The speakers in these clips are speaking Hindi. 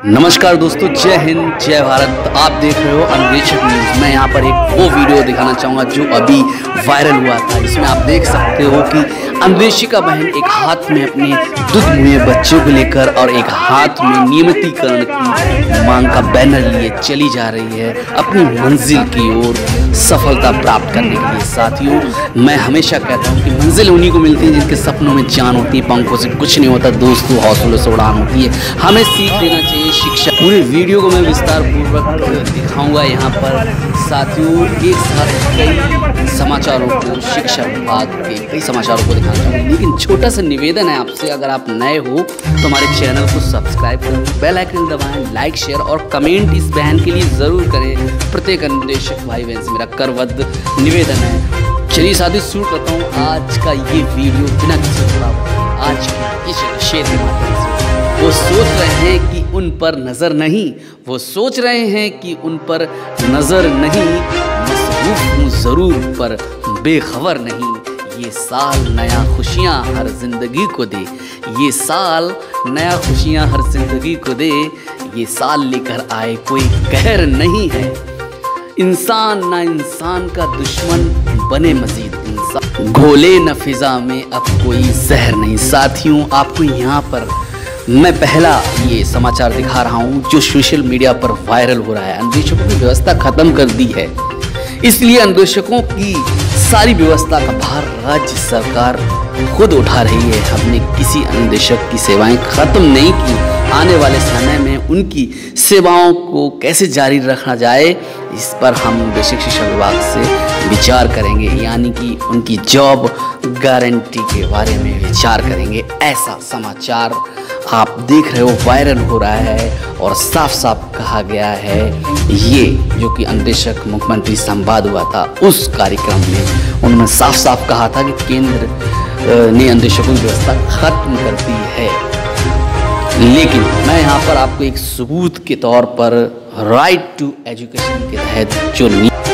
नमस्कार दोस्तों, जय हिंद जय भारत। आप देख रहे हो अन्वेषक न्यूज़। मैं यहाँ पर एक वो वीडियो दिखाना चाहूँगा जो अभी वायरल हुआ था। इसमें आप देख सकते हो कि अन्वेषिका बहन एक हाथ में अपने दुध मुहे बच्चों को लेकर और एक हाथ में नियमितीकरण की मांग का बैनर लिए चली जा रही है अपनी मंजिल की ओर सफलता प्राप्त करने के लिए। साथियों, मैं हमेशा कहता हूँ कि मंजिल उन्हीं को मिलती है जिनके सपनों में जान होती है, पंखों से कुछ नहीं होता दोस्तों, हौसलों से उड़ान होती है। हमें सीख लेना चाहिए शिक्षा। पूरे वीडियो को मैं विस्तार पूर्वक दिखाऊंगा यहाँ पर। साथियों, एक साथ कई समाचारों को, शिक्षा विभाग के कई समाचारों को दिखाना चाहूँगा, लेकिन छोटा सा निवेदन है आपसे, अगर आप नए हो तो हमारे चैनल को सब्सक्राइब करें, बेल आइकन दबाएं, लाइक शेयर और कमेंट इस बहन के लिए ज़रूर करें। प्रत्येक अन्वेषक भाई बहन से मेरा करबद्ध निवेदन है। चलिए साथियों, शुरू करता हूँ आज का ये वीडियो बिना किसी थोड़ा आज इस शेर के माध्यम से। वो सोच रहे हैं कि उन पर नज़र नहीं, वो सोच रहे हैं कि उन पर नज़र नहीं, मसरूफ़ हूँ ज़रूर पर बेखबर नहीं। ये साल नया खुशियाँ हर जिंदगी को दे, ये साल नया खुशियाँ हर जिंदगी को दे, ये साल लेकर आए कोई कहर नहीं है। इंसान ना इंसान का दुश्मन बने मजीद इंसान, घोले न फिजा में अब कोई जहर नहीं। साथियों, आपको यहाँ पर मैं पहला ये समाचार दिखा रहा हूँ जो सोशल मीडिया पर वायरल हो रहा है। अन्वेषकों की व्यवस्था खत्म कर दी है, इसलिए अन्वेषकों की सारी व्यवस्था का भार राज्य सरकार खुद उठा रही है। हमने किसी अन्वेषक की सेवाएं खत्म नहीं की। आने वाले समय में उनकी सेवाओं को कैसे जारी रखा जाए, इस पर हम बेसिक शिक्षा विभाग से विचार करेंगे, यानी कि उनकी जॉब गारंटी के बारे में विचार करेंगे। ऐसा समाचार आप देख रहे हो वायरल हो रहा है और साफ साफ कहा गया है। ये जो कि अन्वेषक मुख्यमंत्री संवाद हुआ था, उस कार्यक्रम में उन्होंने साफ साफ कहा था कि केंद्र ने अन्वेषकों की व्यवस्था खत्म कर दी है। लेकिन मैं यहाँ पर आपको एक सबूत के तौर पर राइट टू एजुकेशन के तहत जो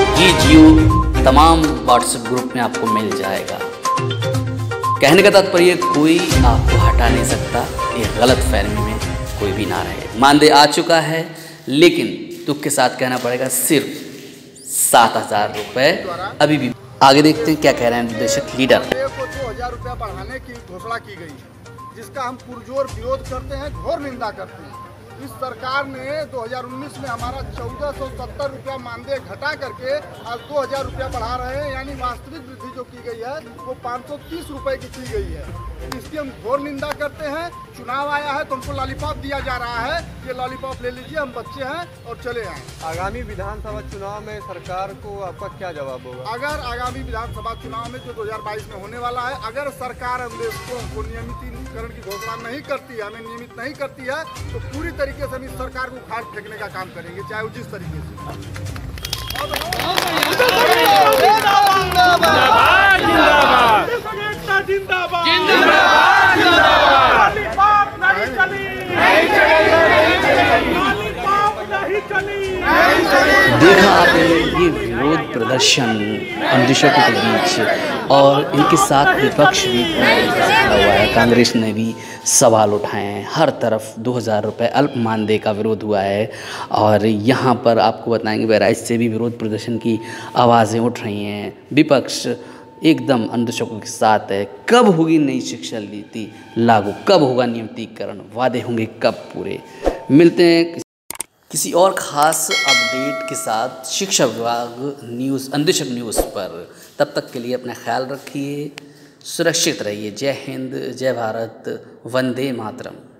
वीडियो तमाम व्हाट्सएप ग्रुप में आपको मिल जाएगा। कहने का तात्पर्य कोई आपको हटा नहीं सकता, ये गलत फहमी में कोई भी ना रहे। मानदेय आ चुका है, लेकिन दुख के साथ कहना पड़ेगा सिर्फ 7,000 रुपये अभी भी। आगे देखते हैं क्या कह रहे हैं निर्देशक लीडर। को 2,000 रुपया बढ़ाने की घोषणा की गई है, जिसका हम पुरजोर विरोध करते हैं, घोर निंदा करते हैं। इस सरकार ने 2019 में हमारा 1470 रुपया मानदेय घटा करके आज 2,000 रुपया बढ़ा रहे हैं, यानी वास्तविक वृद्धि जो की गई है वो 530 रुपये की गई है। इसकी हम घोर निंदा करते हैं। चुनाव आया है तो हमको लॉलीपॉप दिया जा रहा है, ये लॉलीपॉप ले लीजिए, हम बच्चे हैं और चले आए। आगामी विधानसभा चुनाव में सरकार को आपका क्या जवाब होगा? अगर आगामी विधानसभा चुनाव में जो 2022 में होने वाला है, अगर सरकार अन्वेषकों को नियमितीकरण की घोषणा नहीं करती है, हमें नियमित नहीं करती है, तो पूरी तरीके से हम इस सरकार को उखाड़ फेंकने का काम करेंगे, चाहे वो जिस तरीके से। देखा आपने ये विरोध प्रदर्शन अन्वेषकों के बीच, और इनके साथ विपक्ष भी खड़ा हुआ है। कांग्रेस ने भी सवाल उठाए हैं। हर तरफ 2,000 रुपये अल्प मानदेय का विरोध हुआ है, और यहाँ पर आपको बताएंगे बहराइच से भी विरोध प्रदर्शन की आवाज़ें उठ रही हैं। विपक्ष एकदम अन्वेषकों के साथ है। कब होगी नई शिक्षा नीति लागू, कब होगा नियमितीकरण, वादे होंगे कब पूरे। मिलते हैं किसी और ख़ास अपडेट के साथ शिक्षा विभाग न्यूज़, अन्वेषक न्यूज़ पर। तब तक के लिए अपना ख्याल रखिए, सुरक्षित रहिए। जय हिंद जय भारत, वंदे मातरम।